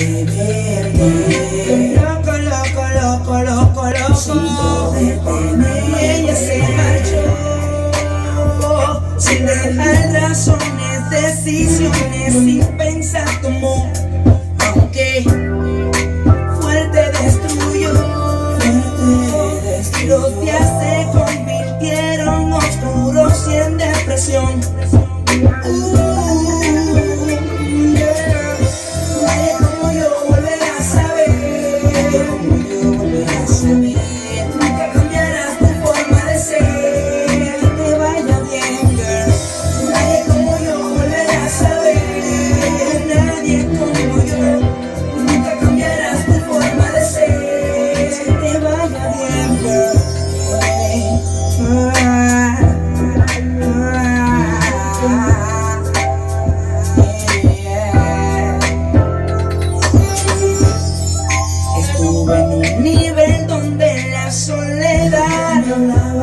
verte. Loco, loco, loco, loco, loco. Sin poderte ver. Ella se marchó sin dejar razones, decisiones, sin pensar tomó. Aunque fuerte destruyó, y los días se convirtieron oscuros y en depresión. Nadie como yo volverá a saber, nunca cambiarás tu forma de ser, que te vaya bien, girl. Nadie como yo volverá a saber, nadie como yo, nunca cambiarás tu forma de ser, que te vaya bien, girl. Estuve en un nivel donde la soledad